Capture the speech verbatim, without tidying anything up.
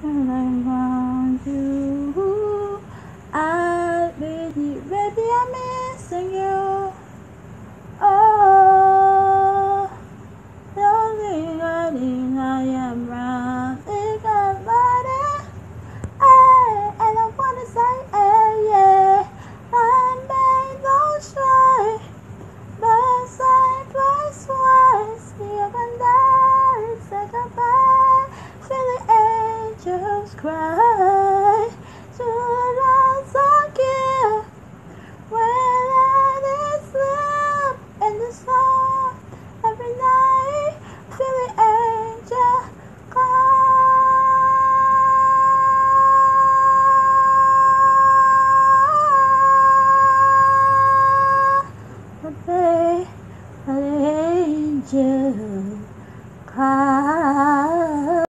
and I want you. I really, baby, I'm missing you. Oh, lonely, running, I am running, I'm running. Hey, and I wanna say, hey, yeah, I made those try, but I twice, once, you and I said goodbye, feel the angels cry.